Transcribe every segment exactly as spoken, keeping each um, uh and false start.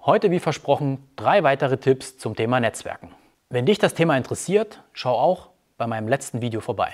Heute, wie versprochen, drei weitere Tipps zum Thema Netzwerken. Wenn dich das Thema interessiert, schau auch bei meinem letzten Video vorbei.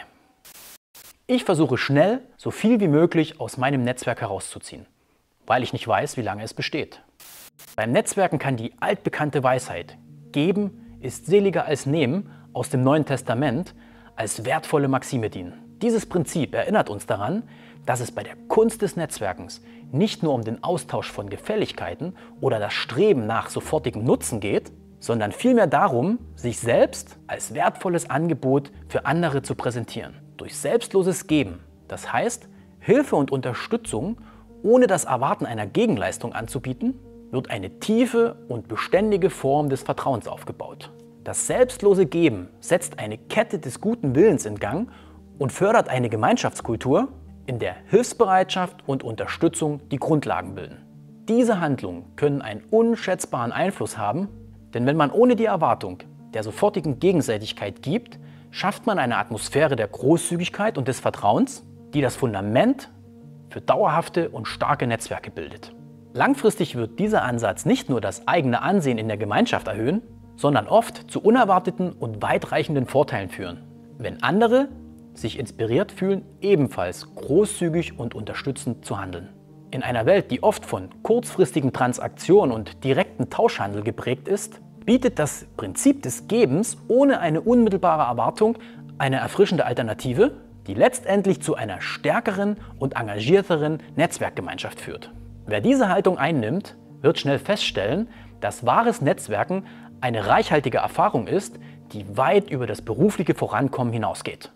Ich versuche schnell, so viel wie möglich aus meinem Netzwerk herauszuziehen, weil ich nicht weiß, wie lange es besteht. Beim Netzwerken kann die altbekannte Weisheit „Geben ist seliger als Nehmen" aus dem Neuen Testament als wertvolle Maxime dienen. Dieses Prinzip erinnert uns daran, dass es bei der Kunst des Netzwerkens nicht nur um den Austausch von Gefälligkeiten oder das Streben nach sofortigem Nutzen geht, sondern vielmehr darum, sich selbst als wertvolles Angebot für andere zu präsentieren. Durch selbstloses Geben, das heißt Hilfe und Unterstützung ohne das Erwarten einer Gegenleistung anzubieten, wird eine tiefe und beständige Form des Vertrauens aufgebaut. Das selbstlose Geben setzt eine Kette des guten Willens in Gang und fördert eine Gemeinschaftskultur, in der Hilfsbereitschaft und Unterstützung die Grundlagen bilden. Diese Handlungen können einen unschätzbaren Einfluss haben, denn wenn man ohne die Erwartung der sofortigen Gegenseitigkeit gibt, schafft man eine Atmosphäre der Großzügigkeit und des Vertrauens, die das Fundament für dauerhafte und starke Netzwerke bildet. Langfristig wird dieser Ansatz nicht nur das eigene Ansehen in der Gemeinschaft erhöhen, sondern oft zu unerwarteten und weitreichenden Vorteilen führen, wenn andere sich inspiriert fühlen, ebenfalls großzügig und unterstützend zu handeln. In einer Welt, die oft von kurzfristigen Transaktionen und direkten Tauschhandel geprägt ist, bietet das Prinzip des Gebens ohne eine unmittelbare Erwartung eine erfrischende Alternative, die letztendlich zu einer stärkeren und engagierteren Netzwerkgemeinschaft führt. Wer diese Haltung einnimmt, wird schnell feststellen, dass wahres Netzwerken eine reichhaltige Erfahrung ist, die weit über das berufliche Vorankommen hinausgeht.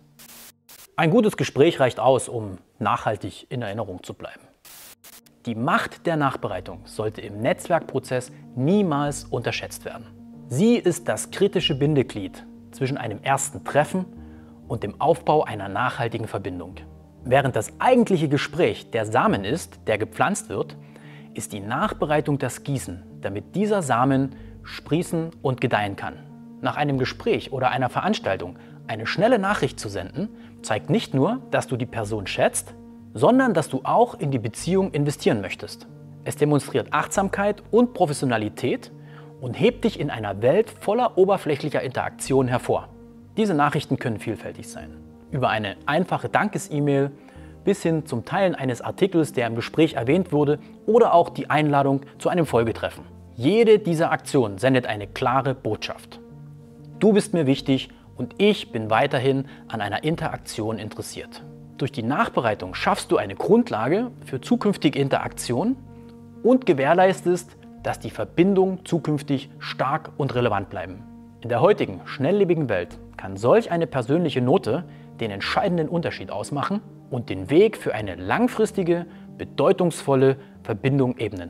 Ein gutes Gespräch reicht aus, um nachhaltig in Erinnerung zu bleiben. Die Macht der Nachbereitung sollte im Netzwerkprozess niemals unterschätzt werden. Sie ist das kritische Bindeglied zwischen einem ersten Treffen und dem Aufbau einer nachhaltigen Verbindung. Während das eigentliche Gespräch der Samen ist, der gepflanzt wird, ist die Nachbereitung das Gießen, damit dieser Samen sprießen und gedeihen kann. Nach einem Gespräch oder einer Veranstaltung eine schnelle Nachricht zu senden, zeigt nicht nur, dass du die Person schätzt, sondern dass du auch in die Beziehung investieren möchtest. Es demonstriert Achtsamkeit und Professionalität und hebt dich in einer Welt voller oberflächlicher Interaktion hervor. Diese Nachrichten können vielfältig sein. Über eine einfache Dankes-E-Mail bis hin zum Teilen eines Artikels, der im Gespräch erwähnt wurde, oder auch die Einladung zu einem Folgetreffen. Jede dieser Aktionen sendet eine klare Botschaft. Du bist mir wichtig und ich bin weiterhin an einer Interaktion interessiert. Durch die Nachbereitung schaffst du eine Grundlage für zukünftige Interaktion und gewährleistest, dass die Verbindungen zukünftig stark und relevant bleiben. In der heutigen, schnelllebigen Welt kann solch eine persönliche Note den entscheidenden Unterschied ausmachen und den Weg für eine langfristige, bedeutungsvolle Verbindung ebnen.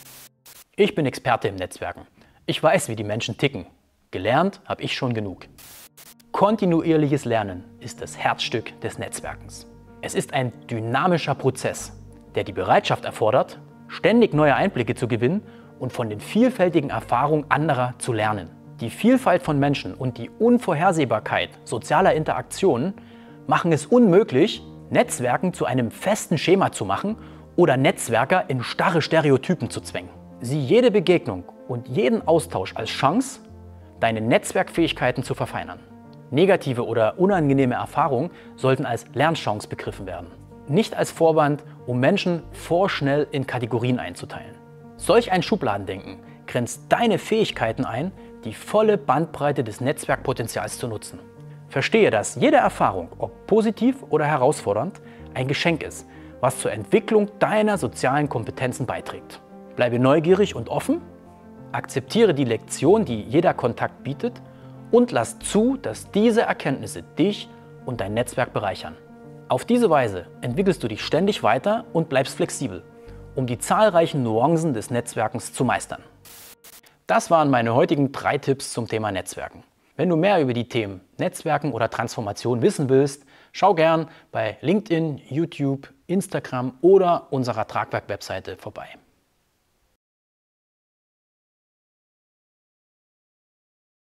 Ich bin Experte im Netzwerken. Ich weiß, wie die Menschen ticken. Gelernt habe ich schon genug. Kontinuierliches Lernen ist das Herzstück des Netzwerkens. Es ist ein dynamischer Prozess, der die Bereitschaft erfordert, ständig neue Einblicke zu gewinnen und von den vielfältigen Erfahrungen anderer zu lernen. Die Vielfalt von Menschen und die Unvorhersehbarkeit sozialer Interaktionen machen es unmöglich, Netzwerken zu einem festen Schema zu machen oder Netzwerker in starre Stereotypen zu zwängen. Sieh jede Begegnung und jeden Austausch als Chance, deine Netzwerkfähigkeiten zu verfeinern. Negative oder unangenehme Erfahrungen sollten als Lernchance begriffen werden, nicht als Vorwand, um Menschen vorschnell in Kategorien einzuteilen. Solch ein Schubladendenken grenzt deine Fähigkeiten ein, die volle Bandbreite des Netzwerkpotenzials zu nutzen. Verstehe, dass jede Erfahrung, ob positiv oder herausfordernd, ein Geschenk ist, was zur Entwicklung deiner sozialen Kompetenzen beiträgt. Bleibe neugierig und offen, akzeptiere die Lektion, die jeder Kontakt bietet, und lass zu, dass diese Erkenntnisse dich und dein Netzwerk bereichern. Auf diese Weise entwickelst du dich ständig weiter und bleibst flexibel, um die zahlreichen Nuancen des Netzwerkens zu meistern. Das waren meine heutigen drei Tipps zum Thema Netzwerken. Wenn du mehr über die Themen Netzwerken oder Transformation wissen willst, schau gern bei LinkedIn, YouTube, Instagram oder unserer Tragwerk-Webseite vorbei.